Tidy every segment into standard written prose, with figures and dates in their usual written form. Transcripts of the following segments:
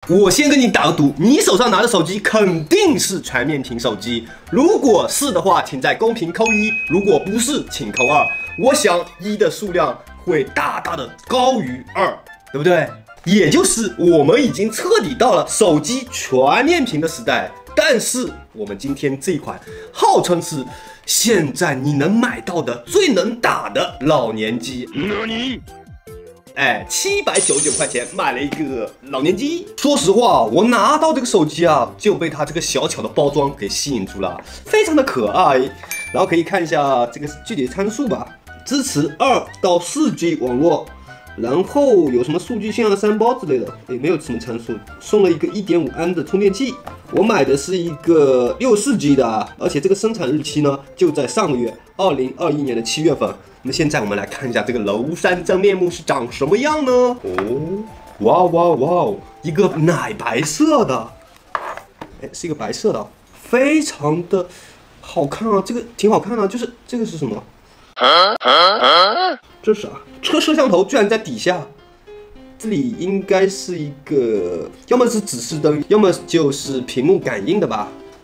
我先跟你打个赌，你手上拿的手机肯定是全面屏手机。如果是的话，请在公屏扣1；如果不是，请扣2。我想1的数量会大大的高于2，对不对？也就是我们已经彻底到了手机全面屏的时代。但是我们今天这一款号称是现在你能买到的最能打的老年机。799块钱买了一个老年机。说实话，我拿到这个手机啊，就被它这个小巧的包装给吸引住了，非常的可爱。然后可以看一下这个具体的参数吧，支持2到4G 网络，然后有什么数据线啊、3包之类的，也没有什么参数。送了一个1.5安的充电器。我买的是一个64G 的，而且这个生产日期呢就在上个月，2021年的7月份。那么现在我们来看一下这个娄山真面目是长什么样呢？哦，哇哇哇，一个奶白色的，是一个白色的，非常的好看啊，这个挺好看的，就是这个是什么？这是啥？这个摄像头居然在底下。这里应该是一个，要么是指示灯，要么就是屏幕感应的吧。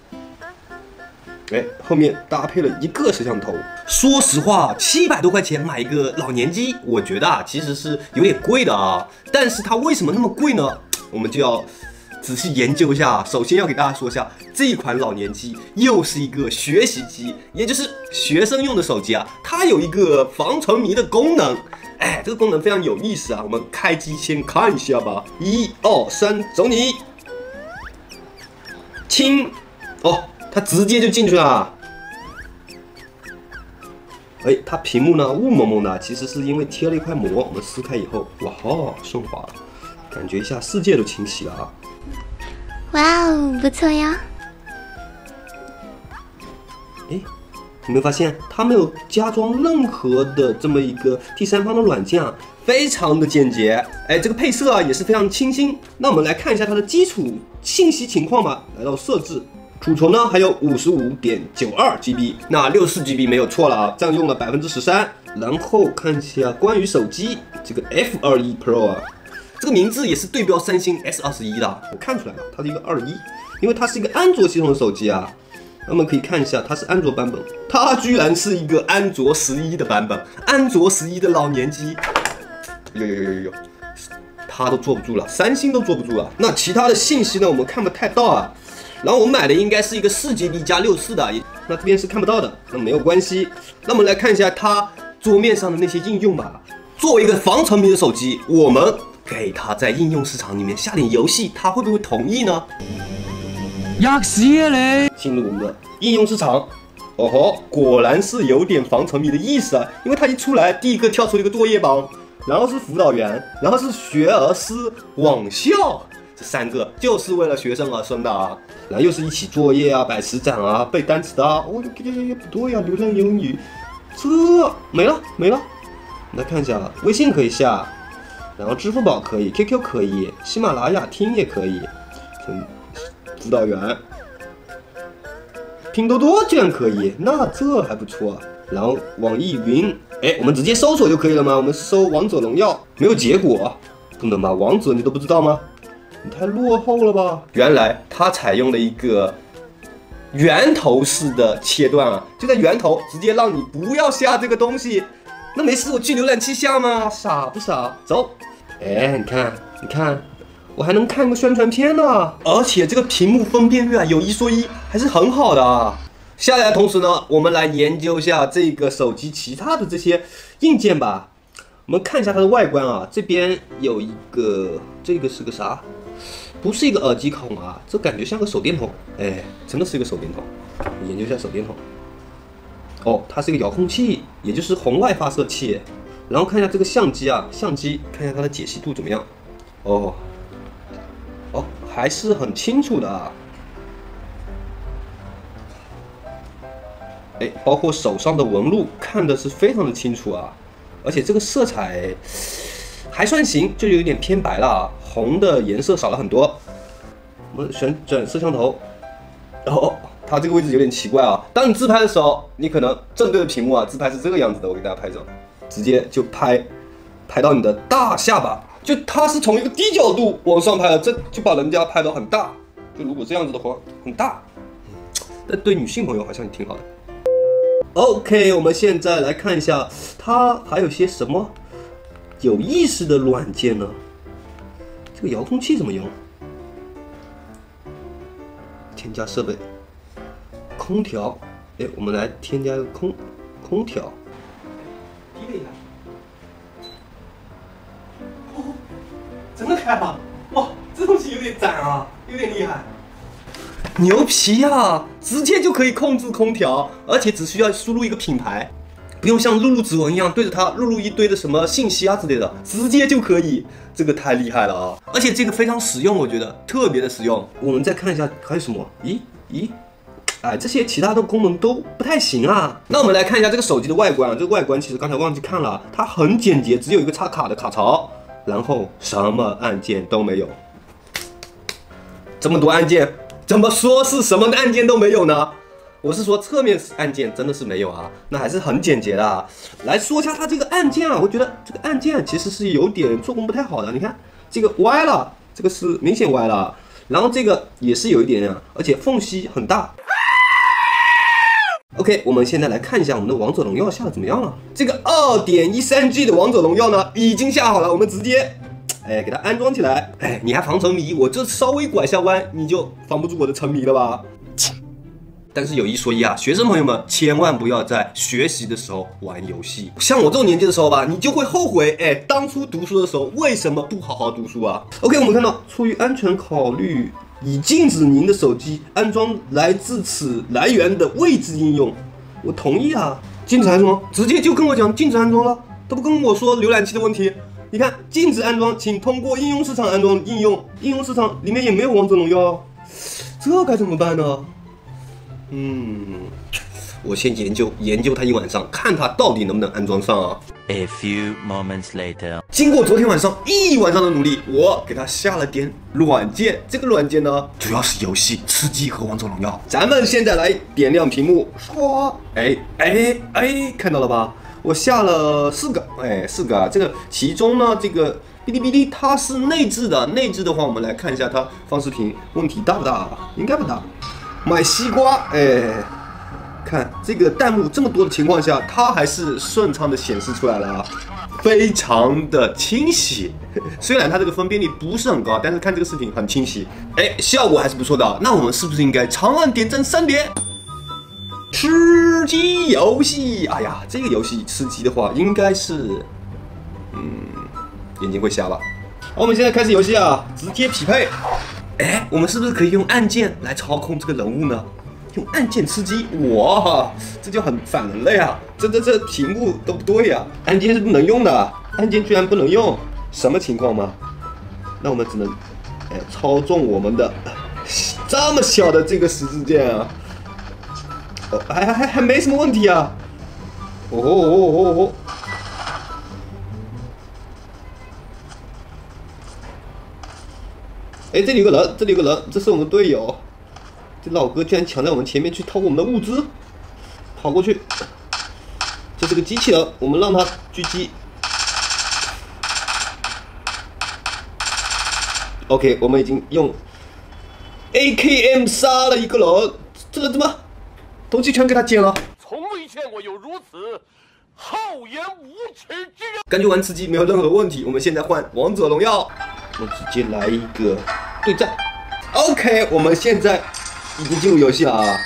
后面搭配了一个摄像头。说实话，700多块钱买一个老年机，我觉得其实是有点贵的啊。但是它为什么那么贵呢？我们就要仔细研究一下。首先要给大家说一下，这一款老年机又是一个学习机，也就是学生用的手机啊。它有一个防沉迷的功能。这个功能非常有意思啊！我们开机先看一下吧。1、2、3，走你！亲，它直接就进去了。它屏幕呢雾蒙蒙的，其实是因为贴了一块膜。我们撕开以后，哇哈，顺滑了，感觉一下世界都清晰了啊！ 哇哦，不错呀！ 有没有发现它没有加装任何的这么一个第三方的软件啊，非常的简洁。这个配色啊也是非常清新。那我们来看一下它的基础信息情况吧。来到设置，储存呢还有55.92GB，那64GB 没有错了啊，占用了13%。然后看一下关于手机这个 F21 Pro 啊，这个名字也是对标三星 S21 的，我看出来了，它是一个21，因为它是一个安卓系统的手机啊。那么可以看一下，它是安卓版本，它居然是一个安卓11的版本，安卓11的老年机，有，它都坐不住了，三星都坐不住了。那其他的信息呢，我们看不太到啊。然后我买的应该是一个4GB 加64的，那这边是看不到的，那没有关系。那我们来看一下它桌面上的那些应用吧。作为一个防沉迷的手机，我们给它在应用市场里面下点游戏，它会不会同意呢？ 吔屎啊你！ 进入我们的应用市场，果然是有点防沉迷的意思啊！因为它一出来，第一个跳出了一个作业榜，然后是辅导员，然后是学而思网校，这3个就是为了学生而生的啊！然后又是一起作业啊、摆实展啊、背单词的啊，不对呀，流畅英语，这没了。来看一下，微信可以下，然后支付宝可以 ，QQ 可以，喜马拉雅听也可以，辅导员，拼多多居然可以，那这还不错啊。然后网易云，我们直接搜索就可以了吗？我们搜王者荣耀，没有结果，不能吧？王者你都不知道吗？你太落后了吧！原来它采用了一个源头式的切断啊，就在源头直接让你不要下这个东西。那没事，我去浏览器下吗？傻不傻？走，你看。我还能看个宣传片呢，而且这个屏幕分辨率啊，有1说1，还是很好的啊。下来的同时呢，我们来研究一下这个手机其他的这些硬件吧。我们看一下它的外观啊，这边有一个，这个是个啥？不是一个耳机孔啊，这感觉像个手电筒。真的是一个手电筒。研究一下手电筒。它是一个遥控器，也就是红外发射器。然后看一下这个相机啊，看一下它的解析度怎么样？还是很清楚的啊。包括手上的纹路看的是非常的清楚啊，而且这个色彩还算行，就有点偏白了啊，红的颜色少了很多。我们旋转摄像头，它这个位置有点奇怪啊。当你自拍的时候，你可能正对着屏幕啊，自拍是这个样子的。我给大家拍照，直接就拍到你的大下巴。 就他是从一个低角度往上拍的，这就把人家拍得很大。就如果这样子的话，很大。但对女性朋友好像也挺好的。OK， 我们现在来看一下，它还有些什么有意思的软件呢？这个遥控器怎么用？添加设备，空调。哎，我们来添加一个空调。低了一下。哦，真的开了！哇，这东西有点赞啊，有点厉害。牛皮啊！直接就可以控制空调，而且只需要输入一个品牌，不用像录入指纹一样对着它录入一堆的什么信息啊之类的，直接就可以。这个太厉害了啊！而且这个非常实用，我觉得特别的实用。我们再看一下还有什么？咦，哎，这些其他的功能都不太行啊。那我们来看一下这个手机的外观啊，这个外观其实刚才忘记看了，它很简洁，只有一个插卡的卡槽，然后什么按键都没有。这么多按键。怎么说是什么按键都没有呢？我是说侧面按键真的是没有啊，那还是很简洁的啊。来说一下它这个按键啊，我觉得这个按键其实是有点做工不太好的。你看这个歪了，这个是明显歪了，然后这个也是有一点啊，而且缝隙很大。OK， 我们现在来看一下我们的王者荣耀下的怎么样了。这个 2.13G 的王者荣耀呢已经下好了，我们直接。给它安装起来。你还防沉迷？我这稍微拐下弯，你就防不住我的沉迷了吧？但是有一说一啊，学生朋友们千万不要在学习的时候玩游戏。像我这种年纪的时候吧，你就会后悔，当初读书的时候为什么不好好读书啊 ？OK， 我们看到出于安全考虑，已禁止您的手机安装来自此来源的未知应用。我同意啊，禁止安装，直接就跟我讲禁止安装了，他不跟我说浏览器的问题。你看，禁止安装，请通过应用市场安装应用。应用市场里面也没有王者荣耀，这该怎么办呢？我先研究它一晚上，看它到底能不能安装上啊。 A few moments later， 经过昨天晚上一晚上的努力，我给它下了点软件。这个软件呢，主要是游戏吃鸡和王者荣耀。咱们现在来点亮屏幕，刷，看到了吧？我下了4个，4个啊。这个其中呢，这个哔哩哔哩它是内置的，内置的话，我们来看一下它放视频问题大不大？应该不大。买西瓜，看这个弹幕这么多的情况下，它还是顺畅的显示出来了啊，非常的清晰。虽然它这个分辨率不是很高，但是看这个视频很清晰，效果还是不错的。那我们是不是应该长按点赞3点？吃鸡游戏，哎呀，这个游戏吃鸡的话，应该是，眼睛会瞎吧？好，我们现在开始游戏啊，直接匹配。我们是不是可以用按键来操控这个人物呢？用按键吃鸡，哇，这就很反人类啊！这题目都不对呀，按键是不能用的，按键居然不能用，什么情况吗？那我们只能，操纵我们的这么小的这个十字键啊。还没什么问题啊！这里有个人，这是我们队友。这老哥居然抢在我们前面去偷我们的物资，跑过去。这是个机器人，我们让他狙击。OK， 我们已经用 AKM 杀了一个人，这人怎么东西全给他捡了？ 从未见过有如此厚颜无耻之人！ 感觉玩吃鸡没有任何问题，我们现在换王者荣耀，我直接来一个对战。OK， 我们现在已经进入游戏了啊！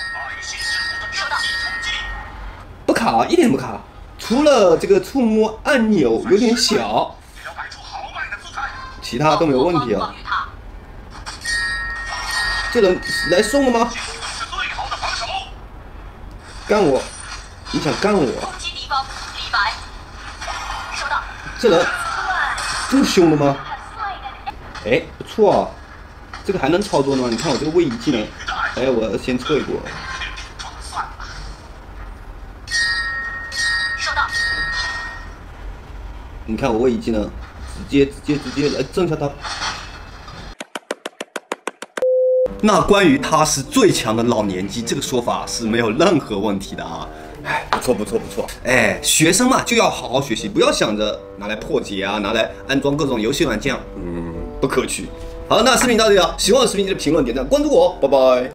不卡，一点不卡，除了这个触摸按钮有点小，其他都没有问题啊。这人来送了吗？干我！你想干我？这人这么凶的吗？不错啊，这个还能操作呢。你看我这个位移技能，我先测一波。你看我位移技能，直接来震下他。那关于他是最强的老年机这个说法是没有任何问题的啊！ 哎，不错不错不错，哎，学生嘛就要好好学习，不要想着拿来破解啊，拿来安装各种游戏软件，不可取。好，那视频到这里了，喜欢我的视频记得评论、点赞、关注我，拜拜。